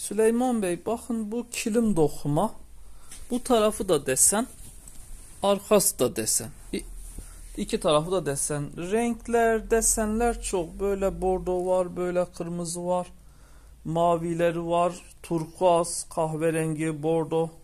Süleyman Bey, bakın bu kilim dokuma. Bu tarafı da desen, arkası da desen. İki tarafı da desen. Renkler, desenler çok. Böyle bordo var, böyle kırmızı var. Mavileri var, turkuaz, kahverengi, bordo.